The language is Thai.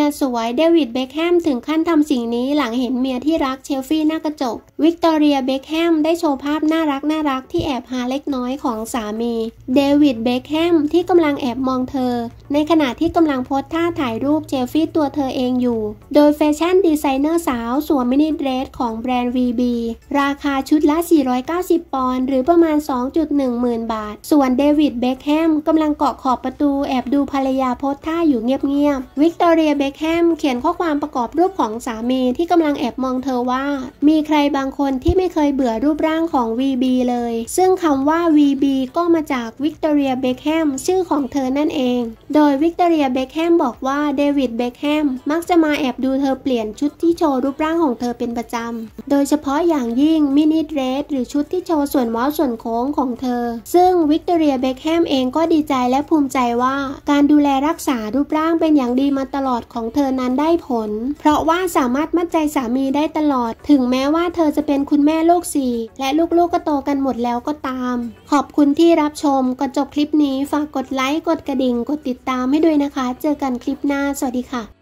สวยเดวิดเบคแฮมถึงขั้นทำสิ่งนี้หลังเห็นเมียที่รักเชลฟี่หน้ากระจกวิกตอเรียเบคแฮมได้โชว์ภาพน่ารักที่แอบหาเล็กน้อยของสามีเดวิดเบคแฮมที่กำลังแอบมองเธอในขณะที่กำลังโพสท่าถ่ายรูปเชลฟี่ตัวเธอเองอยู่โดยแฟชั่นดีไซเนอร์สาวสวมมินิเดรสของแบรนด์ VB ราคาชุดละ490 ปอนด์หรือประมาณ 2.1 หมื่นบาทส่วนเดวิดเบคแฮมกำลังเกาะขอบประตูแอบดูภรรยาโพสท่าอยู่เงียบๆวิกตอเรียเบคแฮมเขียนข้อความประกอบรูปของสามีที่กำลังแอบมองเธอว่ามีใครบางคนที่ไม่เคยเบื่อรูปร่างของ VB เลยซึ่งคำว่า VB ก็มาจากวิกตอเรียเบคแฮมชื่อของเธอนั่นเองโดยวิกตอเรียเบคแฮมบอกว่าเดวิดเบคแฮมมักจะมาแอบดูเธอเปลี่ยนชุดที่โชว์รูปร่างของเธอเป็นประจำโดยเฉพาะอย่างยิ่งมินิเดรสหรือชุดที่โชว์ส่วนเว้าส่วนโค้งของเธอซึ่งวิกตอเรียเบคแฮมเองก็ดีใจและภูมิใจว่าการดูแลรักษารูปร่างเป็นอย่างดีมาตลอดของเธอนั้นได้ผลเพราะว่าสามารถมัดใจสามีได้ตลอดถึงแม้ว่าเธอจะเป็นคุณแม่ลูก4และลูกๆก็โตกันหมดแล้วก็ตามขอบคุณที่รับชมก่อนจบคลิปนี้ฝากกดไลค์กดกระดิ่งกดติดตามให้ด้วยนะคะเจอกันคลิปหน้าสวัสดีค่ะ